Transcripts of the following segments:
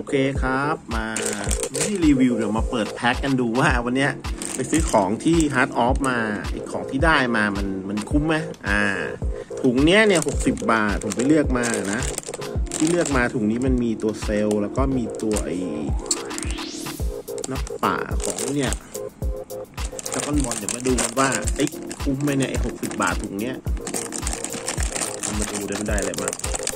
เคครับมาไม่ได้รีวิวเดี๋ยวมาเปิดแพ็คกันดูว่าวันนี้ไปซื้อของที่ Hard Off มาไอของที่ได้มามันคุ้มไหมถุงเนี้ยเนี่ย60 บาทผมไปเลือกมานะที่เลือกมาถุงนี้มันมีตัวเซลล์แล้วก็มีตัวไอ้นักป่าของเนี่ยแล้วก็บอลเดี๋ยวมาดูกันว่าไอ้คุ้มไหมเนี่ยไอ้60 บาทถุงเนี้ยมาดูได้อะไรบ้าง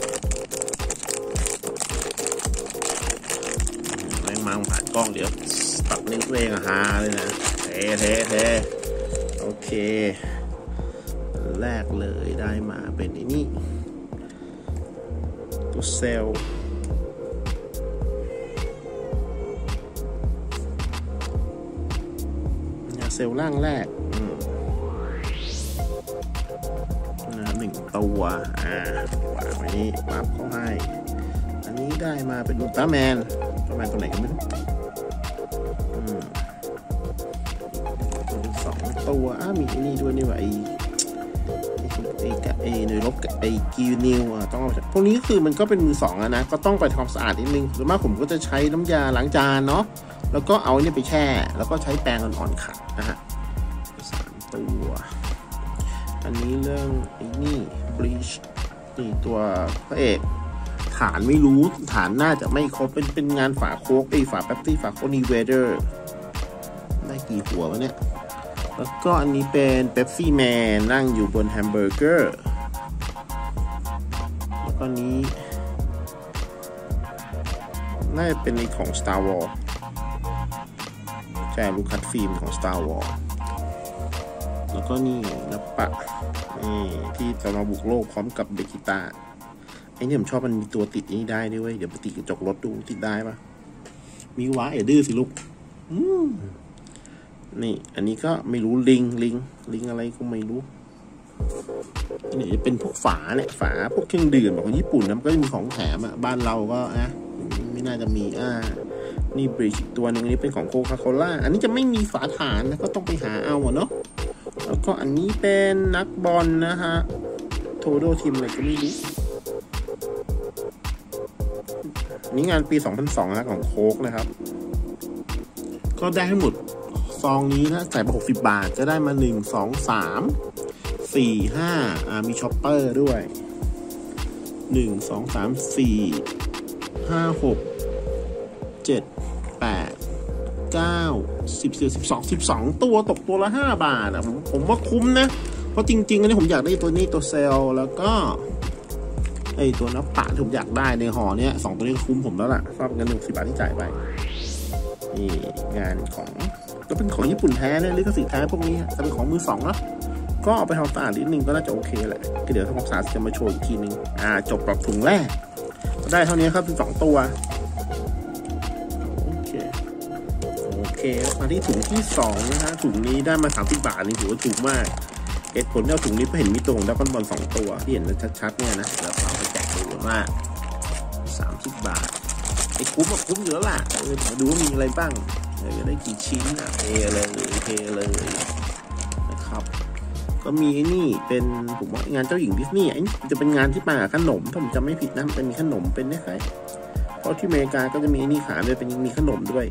มาผ่านกล้องเดี๋ยวตัดนิ้วตัวเองฮาเลยนะเทโอเคแรกเลยได้มาเป็นไอ้นี่ตัวเซลล์เซลล์ร่างแรก1 ตัววางไว้นี่ปั๊บเขาให้อันนี้ได้มาเป็นอุลตร้าแมนตัวไหนกันไม่รู้2 ตัวมีไอ้นี่ด้วยนี่ว่าไอ้หน่วยรบไอ้กิวนิวต้องเอาพวกนี้คือมันก็เป็นมือ2นะก็ต้องไปทำสะอาดนิดนึงหรือมากผมก็จะใช้น้ำยาล้างจานเนาะแล้วก็เอาเนี่ยไปแช่แล้วก็ใช้แปรงอ่อนๆขัดนะฮะ3 ตัวอันนี้เรื่องไอ้นี่บลีชนี่ตัวพระเอกฐานไม่รู้ฐานน่าจะไม่ครบเป็นงานฝาโค้กฝาแป๊บซี่ฝาโค้กนีเวเดอร์ได้กี่หัววะเนี่ยแล้วก็อันนี้เป็นเป๊ปซี่แมนนั่งอยู่บนแฮมเบอร์เกอร์แล้วก็นี้น่าจะเป็นในของ Star Wars ใช่ลูกคัดฟิล์มของ Star Wars แล้วก็นี่นับปะนี่ที่จะมาบุกโลกพร้อมกับเบกิต้าไอ้เนี่ยผมชอบมันมีตัวติดนี้ได้ด้วยเดี๋ยวไปติดกระจกรถดูติดได้ปะมีวะดื้อสิลูกนี่อันนี้ก็ไม่รู้ลิงอะไรก็ไม่รู้นี่จะเป็นพวกฝาเนี่ยฝาพวกเครื่องดื่มของญี่ปุ่นนะก็จะมีของแถมบ้านเราก็นะไม่น่าจะมีนี่บริชตัวนึงนี้เป็นของโคคาโคล่าอันนี้จะไม่มีฝาฐานนะก็ต้องไปหาเอาเนาะแล้วก็อันนี้เป็นนักบอลนะฮะโทโดทีมอะไรก็ไม่รู้นี่งานปี 2002 นะของโค้กนะครับก็ได้ทั้งหมดซองนี้นะใส่ไป60 บาทจะได้มา1 2 3 4 5มีช็อปเปอร์ด้วย1 2 3 4 5 6 7 8 9 10 12 ตัวตกตัวละ5 บาทผมว่าคุ้มนะเพราะจริงๆอันนี้ผมอยากได้ตัวนี้ตัวเซลล์แล้วก็ไอตัวนับปะที่ผมอยากได้ในห่อเนี้ย2 ตัวนี้คุ้มผมแล้วล่ะชอบเงิน60 บาทที่จ่ายไปนี่งานของก็เป็นของญี่ปุ่นแท้เลยลิขสิทธิ์แท้พวกนี้แต่เป็นของมือ2เนาะก็เอาไปทำสะอาดนิดนึงก็น่าจะโอเคแหละก็เดี๋ยวทำความสะอาดจะมาโชว์อีกทีนึงจบปรับถุงแรกก็ได้เท่านี้ครับ12 ตัวโอเคมาที่ถุงที่2นะฮะถุงนี้ได้มา30 บาทนี่ถือว่าถูกมากเหตุผลที่เอาถุงนี้เพราะเห็นมีตัวของดับเบิลบอล2 ตัวที่เห็นชัดๆเนี่ยนะแล้วเอาไปแจกดูว่า30 บาทไอ้คุ้มอยู่แล้วล่ะมาดูว่ามีอะไรบ้างจะได้กี่ชิ้นเทเลยนะครับก็มีนี่เป็นผมว่างานเจ้าหญิงดิสนีย์ไอ้จะเป็นงานที่มาขนมถ้าผมจำไม่ผิดนะมันมีขนมเป็นได้ไหมเพราะที่อเมริกาก็จะมีนี่ขายเลยเป็นมีขนมด้วย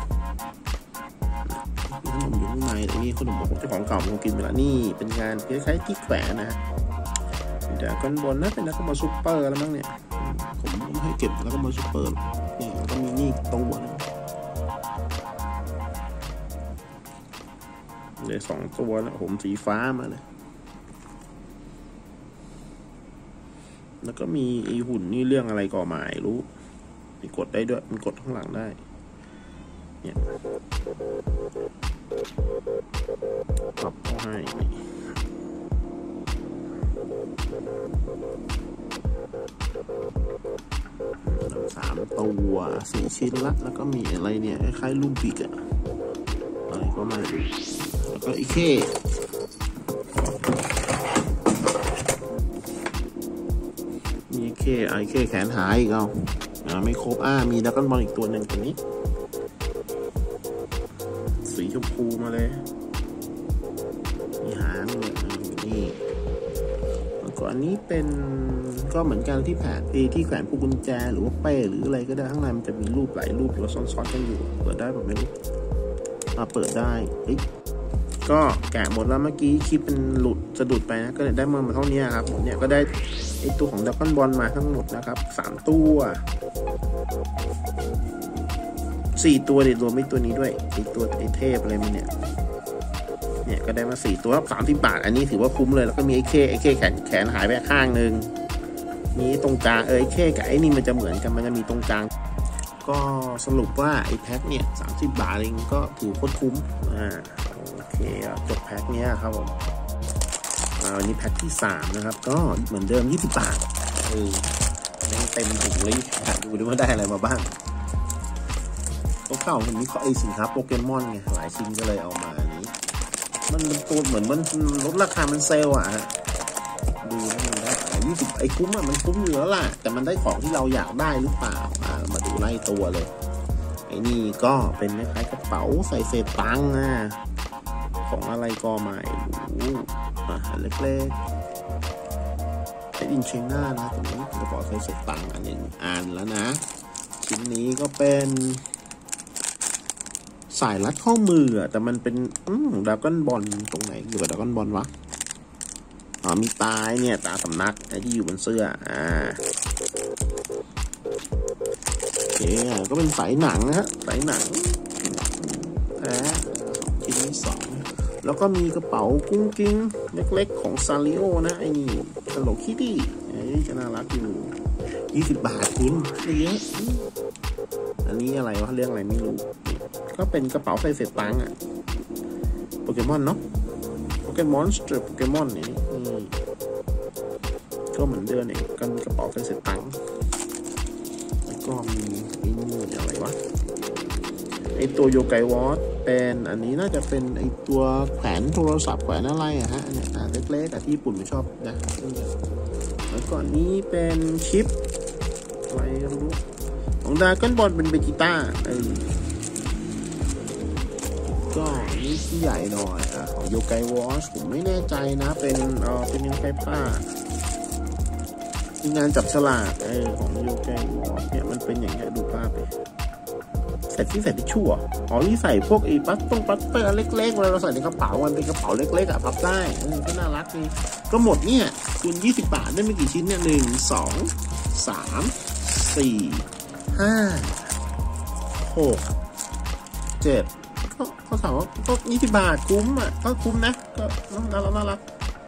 ขนมอยู่ข้างในแต่นี่ขนมของเจ้าของเก่าผมกินไปแล้วนี่เป็นงานคล้ายๆที่แขวนนะเดี๋ยวก้อนบนนะเป็นนักบอลซุปเปอร์แล้วมั้งเนี่ยผมไม่ให้เก็บแล้วก็บอลซุปเปอร์นี่ก็มีนี่ตัวเลย2 ตัวแล้วผมสีฟ้ามาเลยแล้วก็มีไอหุ่นนี่เรื่องอะไรก็ไม่รู้มีกดได้ด้วยมันกดข้างหลังได้เนี่ยปรับเข้าให้3 ตัว4 ชิ้นละแล้วก็มีอะไรเนี่ยคล้ายๆลูกบิกอะไรก็ไม่รู้แล้วก็ไอเคมีไอเคแขนหายอีกไม่ครบมีดักกันบอลอีกตัวหนึ่งตัวนี้สีชมพูมาเลยมีหางนี่แล้วก่อนนี้เป็นก็เหมือนกันที่แผนที่แขวนพวกกุญแจหรือว่าเป้หรืออะไรก็ได้ข้างในมันจะมีรูปหลายรูปแล้วซ้อนๆกันอยู่เปิดได้แบบไม่รู้มาเปิดได้ก็แกะหมดแล้วเมื่อกี้คลิปเป็นหลุดสะดุดไปนะก็เลยได้มาเท่านี้ครับผมเนี่ยก็ได้ไอตัวของดราก้อนบอลมาทั้งหมดนะครับ3ตัว4ตัวเดี๋ยวรวมไอตัวนี้ด้วยไอตัวไอเทพอะไรมันเนี่ยก็ได้มา4ตัว30 บาทอันนี้ถือว่าคุ้มเลยแล้วก็มีไอเคแขนหายไปข้างนึงมีตรงกลางไอเคกับไอนี่มันจะเหมือนกันมันจะมีตรงกลางก็สรุปว่าไอแพ็คเนี่ย30 บาทเองก็ถือโคตรคุ้มโอเคจบแพ็คเนี้ยครับผมวันนี้แพ็คที่3นะครับก็เหมือนเดิม20 บาทเต็มถุงเลยดูดิว่าได้อะไรมาบ้างตัวเก่ามันมีไอสินค้าโปเกมอนไงหลายชิ้นก็เลยเอามาอันนี้มันตัวเหมือนมันลดราคามันเซลล์ฮะดูแล้วมันได้20ไอ้คุ้มมันคุ้มอยู่แล้วล่ะแต่มันได้ของที่เราอยากได้หรือเปล่ามาดูไล่ตัวเลยไอ้นี่ก็เป็นคล้ายกระเป๋าใส่เศษตังค์ของอะไรก็ไม่รู้เล็กๆเป็นอินเชน่านะตรงนี้กระเป๋าใส่เศษตังค์อันนึงแล้วนะชิ้นนี้ก็เป็นสายรัดข้อมือแต่มันเป็นดราก้อนบอลตรงไหนอยู่กับดราก้อนบอลวะมีตาเนี่ยตาสำนักไอ้ที่อยู่บนเสื้อโอเคก็เป็นสายหนังนะฮะสายหนังชิ้นที่2แล้วก็มีกระเป๋ากุ้งกิ้งเล็กๆของซาริโอนะไอ้นี่Hello Kittyจะน่ารักอยู่20 บาทคุณเยอะอันนี้อะไรวะเรื่องอะไรไม่รู้ก็เป็นกระเป๋าใส่เศษตังค์โปเกมอนเนาะโปเกมอนสเตอร์โปเกมอนนี่ก็เหมือนเดิมเองกันกระเป๋าใส่เศษตังค์แล้วก็มีไอ้นี่อะไรวะไอตัวโยไกวอตเป็นอันนี้น่าจะเป็นไอตัวแขวนโทรศัพท์แขวนอะไรฮะเนี่ยเล็กๆที่ญี่ปุ่นไม่ชอบนะแล้วก็นี้เป็นชิปอะไรก็ไม่รู้ของดราก้อนบอลเป็นเบจิต้าก็นี่ที่ใหญ่หน่อยของโยไกวอชผมไม่แน่ใจนะเป็นยังไงผ้าที่งานจับฉลากของโยไกวอชเนี่ยมันเป็นอย่างเงี้ยดูภาพไปใส่ที่ชั่วที่ใส่พวกไอ้ปัตเตอร์เล็กๆเวลาเราใส่ในกระเป๋ามันเป็นกระเป๋าเล็กๆพับได้ก็น่ารักดีก็หมดเนี่ยคุณ20 บาทได้ไม่กี่ชิ้นเนี่ย1 2 3 4 5 6 7ก็ถามว่าก็20 บาทคุ้มก็คุ้มนะก็น่ารัก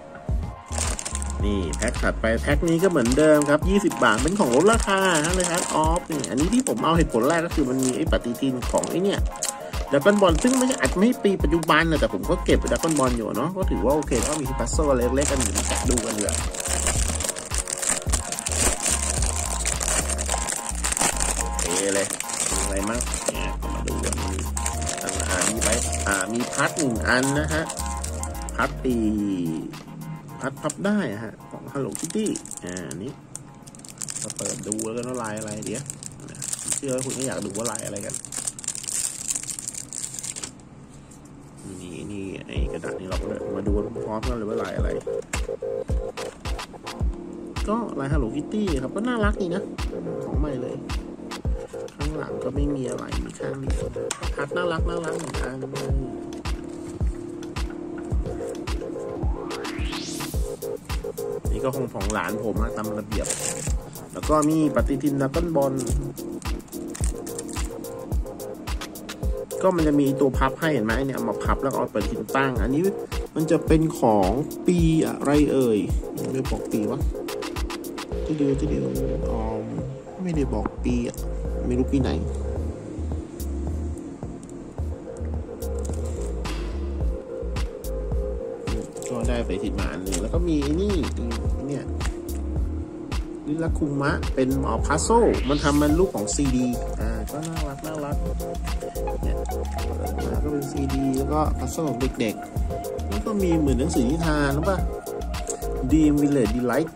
นี่แพ็คถัดไปแพ็คนี้ก็เหมือนเดิมครับ20 บาทเป็นของลดราคาเลยครับออฟนี่อันนี้ที่ผมเอาเหตุผลแรกก็คือมันมีไอ้ปฏิทินของไอ้เนี่ยดราก้อนบอลซึ่งไม่ใช่อาจไม่ปีปัจจุบันนะแต่ผมก็เก็บดราก้อนบอลอยู่เนาะก็ถือว่าโอเคก็มีพัซเซิลเล็กๆกันอยู่มาแกะดูกันเลยเลยอะไรมั้งมาดูกันมีไปมีพัด1 อันนะฮะพัดพับได้ของ Hello Kitty นี่มาเปิดดูแล้วกันว่าลายอะไรเดี๋ยวเชื่อว่าคุณไม่อยากดูว่าลายอะไรกันนี่ไอ้กระดาษนี้เราก็มาดูพร้อมกันเลยว่าลายอะไรก็ลาย Hello Kitty ครับก็น่ารักดีนะของใหม่เลยข้างหลังก็ไม่มีอะไรมีข้างนี้พัดน่ารักเหมือนกันนี่ก็คงของหลานผมตามระเบียบแล้วก็มีปฏิทินดราก้อนบอลก็มันจะมีตัวพับให้เห็นไหมเนี่ยเอามาพับแล้วเอาปฏิทินตั้งอันนี้มันจะเป็นของปีอะไรไม่บอกปีวะจะเดียวไม่ได้บอกปีไม่รู้ปีไหนก็ได้ไปติดมาอันนึงแล้วก็มีนี่เนี่ยลิลาคุมะเป็นพัซโซมันทำมันรูปของซีดีก็น่ารักเนี่ยก็เป็นซีดีแล้วก็พัซโซของเด็กๆแล้วก็มีเหมือนหนังสือนิทานหรือเปล่า Dream Village Delight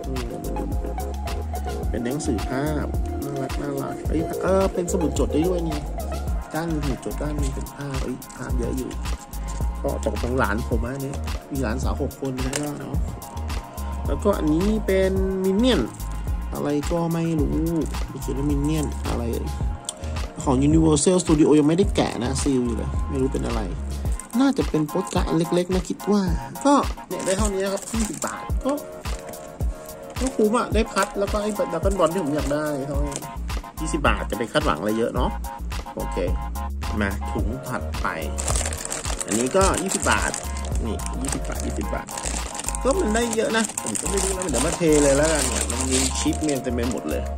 เป็นหนังสือภาพน่ารักเป็นสมุดจดได้ด้วยนี่ด้านสมุดจดด้านนี้เป็นภาพเยอะอยู่ก็ตกตรงหลานผมเนี่ยมีหลานสาว6 คนนะเนาะแล้วก็อันนี้เป็นมินเนี่ยนอะไรก็ไม่รู้ไม่คิดว่ามินเนี่ยนอะไรของ Universal Studio ยังไม่ได้แกะนะซีลอยู่เลยไม่รู้เป็นอะไรน่าจะเป็นโปสการ์ดอันเล็กๆนะคิดว่าก็เนี่ยได้เท่านี้ครับ20 บาทก็คุ้มอ่ะได้พัดแล้วก็ไอ้ดับเบิลบอลที่ผมอยากได้เท่า20 บาทจะไปคาดหวังอะไรเยอะเนาะโอเคมาถุงถัดไปอันนี้ก็20 บาทนี่20 บาทก็มันได้เยอะนะผมก็ไม่รู้นะเดี๋ยวมาเทเลยแล้วกันเนี่ยมันมีชิปเมนเต็มไปหมดเลย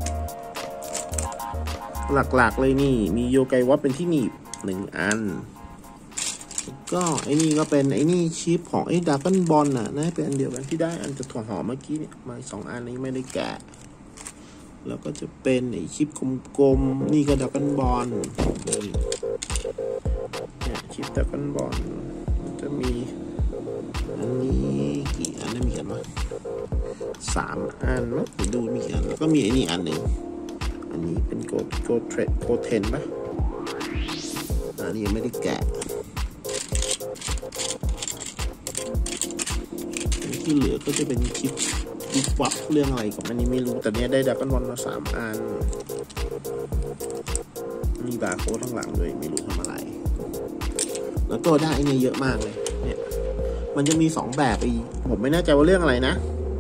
หลักๆเลยนี่มีโยไกวัตเป็นที่หนีบ1 อันก็ไอ้นี่ก็เป็นไอ้นี่ชิปของไอ้ดับเบิลบอลน่ะน่าเป็นอันเดียวกันที่ได้อันจะถั่วหอมเมื่อกี้เนี่ยมา2 อันนี้ไม่ได้แกะแล้วก็จะเป็นไอ้ชิปกลมๆนี่ก็ดับเบิลบอลเนี่ยชิปดับเบิลบอลมันจะมีอันนี้กี่อันได้มีกันวะ3 อันมั้งดูมีกี่อันแล้วก็มีไอ้นี่อันหนึ่งอันนี้เป็นโกเทนป่ะอันนี้ยังไม่ได้แกะที่เหลือก็จะเป็นชิปวิบวับเรื่องอะไรของอันนี้ไม่รู้แต่เนี้ยได้ดับเบิลบอลมา3 อันมีบาร์โค้ดข้างหลังด้วยไม่รู้ทำอะไรแล้วก็ได้ไอ้นี่เยอะมากเลยเนี่ยมันจะมี2 แบบผมไม่แน่ใจว่าเรื่องอะไรนะ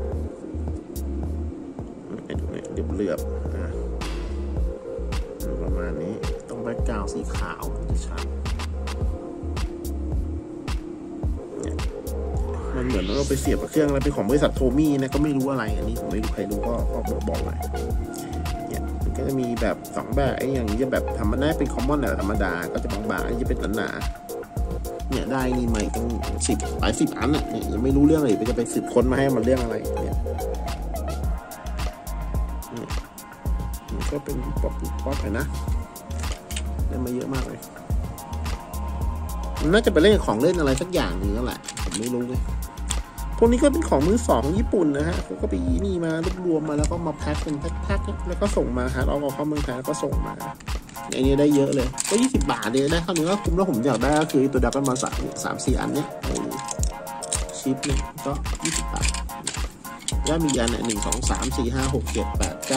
เดี๋ยวเลือบประมาณนี้ต้องแบ็คกราวด์สีขาวจะชัดมันเหมือนเราไปเสียบกับเครื่องอะไรเป็นของบริษัทโทมี่นะก็ไม่รู้อะไรอันนี้ผมไม่รู้ใครรู้ก็บอกหน่อยเนี่ยมันก็จะมีแบบ2 แบบไอ้อย่างนี้จะแบบธรรมดาเป็นคอมมอนแบบธรรมดาก็จะบางๆอันนี้จะเป็นหนาเนี่ยได้นี่ใหม่ตั้งหลาย10 อันอ่ะเนี่ยยังไม่รู้เรื่องเลยจะไปสืบค้นมาให้มันเรื่องอะไรเนี่ยมันก็เป็นป๊อปไปนะได้มาเยอะมากเลยมันน่าจะไปเล่นของเล่นอะไรสักอย่างนึงนั่นแหละผมไม่รู้เลยพวกนี้ก็เป็นของมือ2ญี่ปุ่นนะฮะเขาก็ไปนี่มารวมมาแล้วก็มาแพ็คเป็นแพ็คแล้วก็ส่งมาฮะเอาเข้าเมืองไทยแล้วก็ส่งมาไอ้นี้ได้เยอะเลยก็20 บาทเลยได้เท่านี้ก็คุ้มแล้วผมอยากได้ก็คือตัวดับเบิลมา3-4 อันเนี้ยชิปเนี่ยก็20 บาทแล้วมีอันเนี่ย1 2 3 4 5 6 7 8 9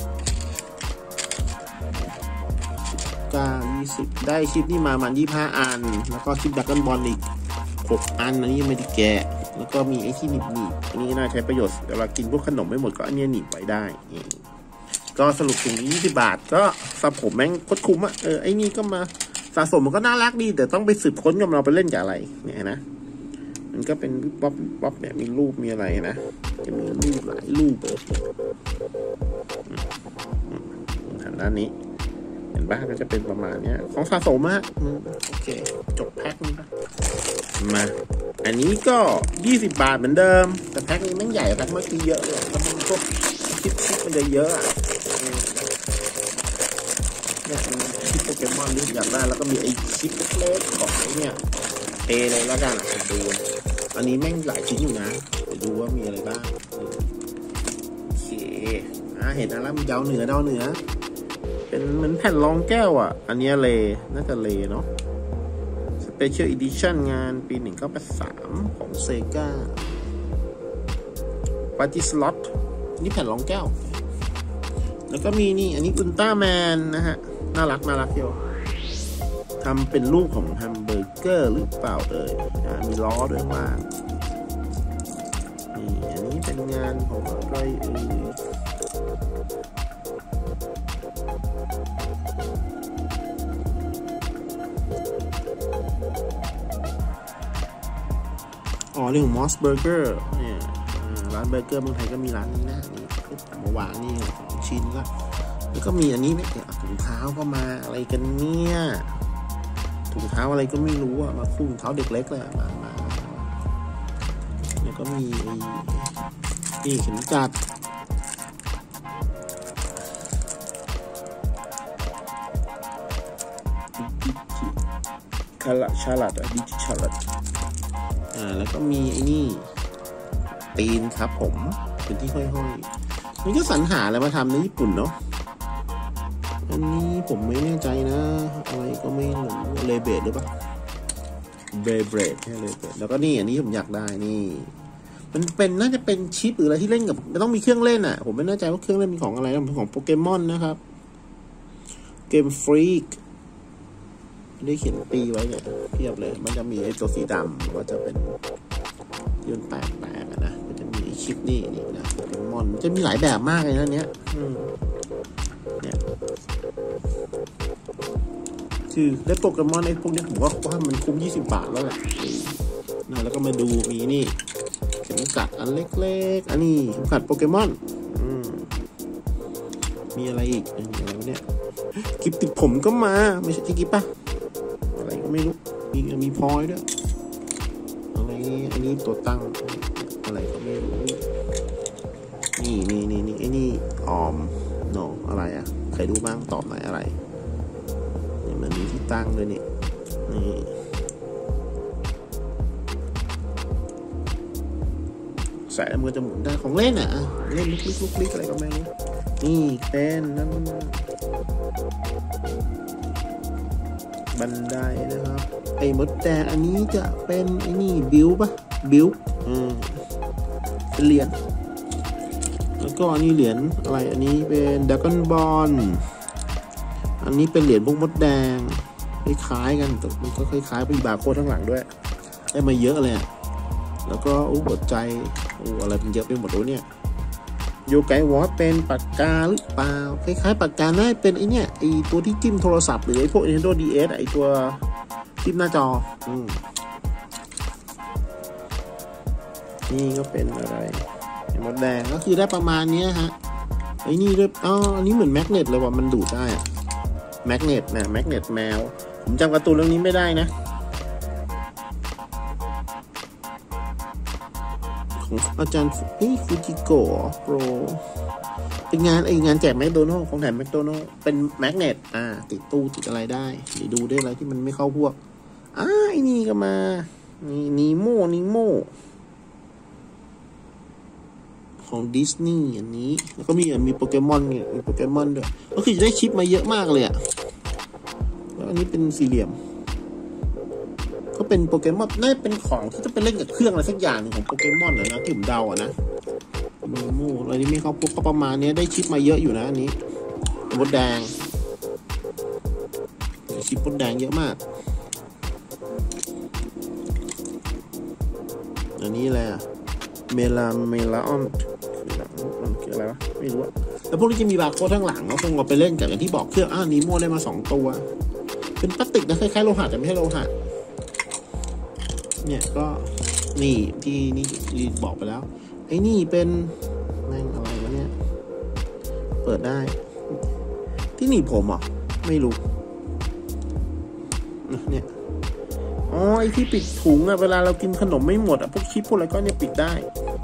20ได้ชิปนี่มา25 อันแล้วก็ชิปดับเบิลบอลอีก6 อันอันนี้ยังไม่ได้แกะแล้วก็มีไอ้ที่หนีบอันนี้น่าใช้ประโยชน์เวลากินพวกขนมไม่หมดก็อันนี้หนีบไว้ได้ก็สรุปถึง20 บาทก็สำหรับผมแม่งโคตรคุ้มอะไอ้นี่ก็มาสะสมมันก็น่ารักดีแต่ต้องไปสืบค้นกับเราไปเล่นกับอะไรเนี่ยนะมันก็เป็นป๊อปเนี่ยมีรูปมีอะไรนะจะมีรูปหลายรูปทางด้านนี้เห็นป่ะก็จะเป็นประมาณนี้ของสะสมฮะโอเคจบแพ็คนี้ป่ะมาอันนี้ก็20 บาทเหมือนเดิมแต่แพ็คนี้แม่งใหญ่แพ็คเมื่อกี้เยอะเลยแล้วมันพวกชิปมันจะเยอะอะเนี่ยชิปโปเกมอนนี่อยากได้แล้วก็มีไอชิปเล็กๆของไอเนี่ยเทเลยแล้วกันดูอันนี้แม่งหลายชิ้นอยู่นะเดี๋ยวดูว่ามีอะไรบ้างโอเคเห็นแล้วมีดาวเหนือเป็นเหมือนแผ่นรองแก้วอ่ะอันนี้น่าจะเนาะ Special Edition งานปี1983ของ Sega Party Slot นี่แผ่นรองแก้วแล้วก็มีนี่อันนี้อุลตร้าแมนนะฮะน่ารักเดียวทำเป็นรูปของแฮมเบอร์เกอร์หรือเปล่ามีล้อด้วยว่านี่อันนี้เป็นงานของอะไรเรื่องของ Moss Burger เนี่ยร้านเบอร์เกอร์เมืองไทยก็มีร้านนี้นะนี่มาวางนี่2 ชิ้นละแล้วก็มีอันนี้เนี่ยถุงเท้าก็มาอะไรกันเนี่ยถุงเท้าอะไรก็ไม่รู้อ่ะมาคู่ถุงเท้าเด็กเล็กเลยมาแล้วก็มีนี่เข็มจัดชาลัดดิจิชาลัดแล้วก็มีไอ้นี่ตีนครับผมเป็นที่ห้อยๆมันก็สรรหาอะไรมาทำในญี่ปุ่นเนาะอันนี้ผมไม่แน่ใจนะอะไรก็ไม่รู้เลเบดหรือเปล่าเบรดใช่เลเบดแล้วก็นี่อันนี้ผมอยากได้นี่มันเป็นน่าจะเป็นชิปหรืออะไรที่เล่นกับมันต้องมีเครื่องเล่นอ่ะผมไม่แน่ใจว่าเครื่องเล่นเป็นของอะไรนะเป็นของโปเกมอนนะครับเกมฟรีกได้เขียนปีไว้เนี่ยเพียบเลยมันจะมีไอ้ตัวสีดำว่าจะเป็นยื่นแปลกๆนะมันจะมีชิปนี่นะโปเกมอนจะมีหลายแบบมากเลยนะเนี้ยเนี่ยคือได้โปเกมอนไอ้พวกนี้ผมว่ามันคุ้ม20 บาทแล้วแหละนะแล้วก็มาดูมีนี่เข็มกัดอันเล็กๆอันนี้เข็มกัดโปเกมอนมีอะไรอีกอะไรเนี่ยกิฟติดผมก็มาไม่ใช่กิฟป่ะอะไรก็ไม่รู้มีพอยด้วยอะไรอันนี้ตัวตั้งอะไรก็ไม่รู้นี่ไอ้นี่โนอะไรอ่ะใครดูบ้างตอบหน่อยอะไรเนี่ยมันมีที่ตั้งเลยนี่ใส่แล้วมือจะหมุนได้ของเล่นอ่ะเล่นลุกอะไรก็ไม่รู้นี่เป็นนั่นบันไดนะครับไอ้มดแดงอันนี้จะเป็นไอ้นี่บิวป่ะบิวเป็นเหรียญแล้วก็อันนี้เหรียญอะไรอันนี้เป็นดราก้อนบอลอันนี้เป็นเหรียญพวกมดแดงคล้ายๆกันแต่มันก็คล้ายๆเป็นบาร์โค้ดข้างหลังด้วยได้มาเยอะเลยแล้วก็หัวใจอะไรมันเยอะไปหมดเลยเนี่ยโยไกวอสเป็นปากกาหรือเปล่าคล้ายๆปากกาน่าเป็นไอเนี่ยไอตัวที่จิ้มโทรศัพท์หรือไอพวก Nintendo DS ไอตัวจิ้มหน้าจอนี่ก็เป็นอะไรมดแดงก็คือได้ประมาณนี้ฮะไอนี่ด้วยอันนี้เหมือนแมกเนตเลยว่ามันดูดได้แมกเนตนะแมกเนตแมวผมจำการ์ตูนเรื่องนี้ไม่ได้นะของอาจารย์ฟูจิโกะโปรเป็นงานแจกแมคโดนัลด์ของแถมแมคโดนัลด์เป็นแมกเนตติดตู้ติดอะไรได้เดี๋ยวดูได้อะไรที่มันไม่เข้าพวกไอ้นี่ก็มานีโมของดิสนีย์อันนี้แล้วก็มีโปเกมอนเนี่ยมีโปเกมอนด้วยก็คือจะได้ชิปมาเยอะมากเลยแล้วอันนี้เป็นสี่เหลี่ยมก็เป็นโปเกมอนน่าเป็นของที่จะเป็นเล่นกับเครื่องอะไรสักอย่างของโปเกมอนเลยนะที่ผมเดานะมูอะไรนี้ไม่เข้าพวกก็ประมาณนี้ได้ชิปมาเยอะอยู่นะอันนี้มดแดงชิปมดแดงเยอะมากอันนี้อะไรเมลาออนมันคืออะไรวะไม่รู้แล้วพวกนี้จะมีบาร์โค้ดข้างหลังเราคงเอาไปเล่นกับอย่างที่บอกเครื่องนีโม่ได้มา2 ตัวเป็นพลาสติกนะคล้ายๆโลหะแต่ไม่ใช่โลหะเนี่ยก็นี่ที่นี่บอกไปแล้วไอ้นี่เป็นแม่งอะไรวะเนี่ยเปิดได้ที่หนีบผมไม่รู้เนี่ยไอ้ที่ปิดถุงเวลาเรากินขนมไม่หมดพวกชิปพวกอะไรก็เนี่ยปิดได้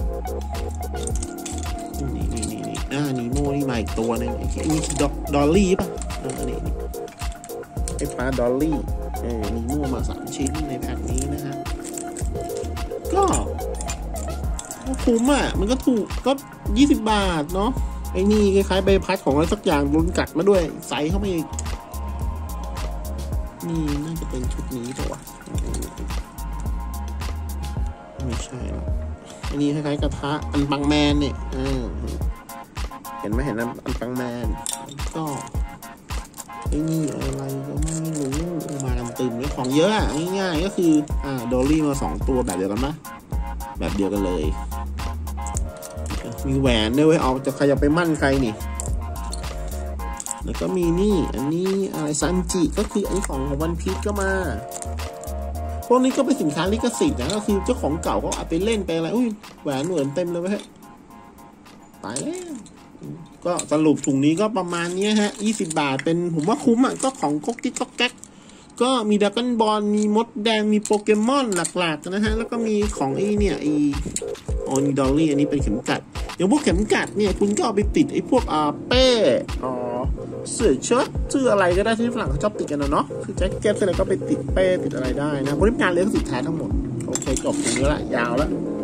นี่นีโม่นี่มาอีกตัวนึงไอ้นี่ดอลลี่ป่ะนี่ไอ้ปลาดอลลี่นีโม่มา3 ชิ้นในแพ็คนี้นะฮะก็คุ้มมันก็ถูกก็20 บาทเนาะไอ้นี่คล้ายๆใบพัดของอะไรสักอย่างโดนกัดมาด้วยใส่เข้ามาอีกนี่น่าจะเป็นชุดนี้ตัวไม่ใช่หรอกอันนี้คล้ายๆกระทะอันปังแมนเนี่ยเห็นไหมอันปังแมนก็ไอ้นี่อะไรก็ไม่รู้มากันตึมเลยของเยอะง่ายๆก็คือดอลลี่มา2 ตัวแบบเดียวกันปะแบบเดียวกันเลยมีแหวนด้วยเอาจะใครจะไปมั่นใครนี่แล้วก็มีนี่อันนี้อะไรซันจิก็คืออันนี้ของวันพีชก็มาพวกนี้ก็เป็นสินค้าลิขสิทธิ์นะก็คือเจ้าของเก่าเขาเอาไปเล่นไปอะไรแหวนเหมือนเต็มเลยเฮ้ยตายแล้วก็สรุปถุงนี้ก็ประมาณนี้ฮะ20 บาทเป็นผมว่าคุ้มก็ของก๊กกิ๊กก๊อกแก๊กก็มีดราก้อนบอลมีมดแดงมีโปเกมอนหลักๆนะฮะแล้วก็มีของนี่ดอลลี่อันนี้เป็นเข็มกัดอย่างพวกเข็มกัดเนี่ยคุณก็เอาไปติดไอ้พวกเป้เสื้อเชิ้ตเสื้ออะไรก็ได้ที่ฝรั่งเขาชอบติดกันเนาะคือแจ็คเก็ตอะไรก็ไปติดเป้ติดอะไรได้นะบริการเลี้ยงสิทธิ์แท้ทั้งหมดโอเคจบตรงนี้ละยาวแล้ว